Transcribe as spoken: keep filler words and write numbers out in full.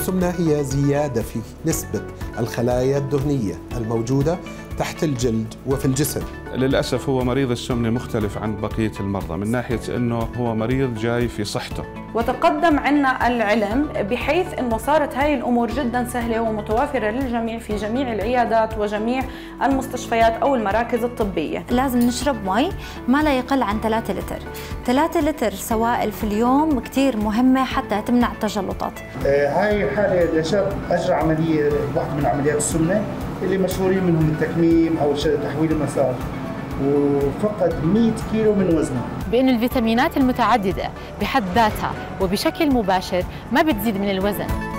السمنة هي زيادة في نسبة الخلايا الدهنية الموجودة تحت الجلد وفي الجسم. للأسف هو مريض السمنة مختلف عن بقية المرضى من ناحية أنه هو مريض جاي في صحته. وتقدم عنا العلم بحيث أنه صارت هاي الأمور جدا سهلة ومتوافرة للجميع في جميع العيادات وجميع المستشفيات أو المراكز الطبية. لازم نشرب مي ما لا يقل عن ثلاثة لتر. ثلاثة لتر سوائل في اليوم كتير مهمة حتى تمنع التجلطات. هاي حالة لشاب أجرى عملية واحدة من عمليات السمنة اللي مشهورين منهم التكميم أو تحويل المسار، وفقد مئة كيلو من وزنه. بأن الفيتامينات المتعددة بحد ذاتها وبشكل مباشر ما بتزيد من الوزن.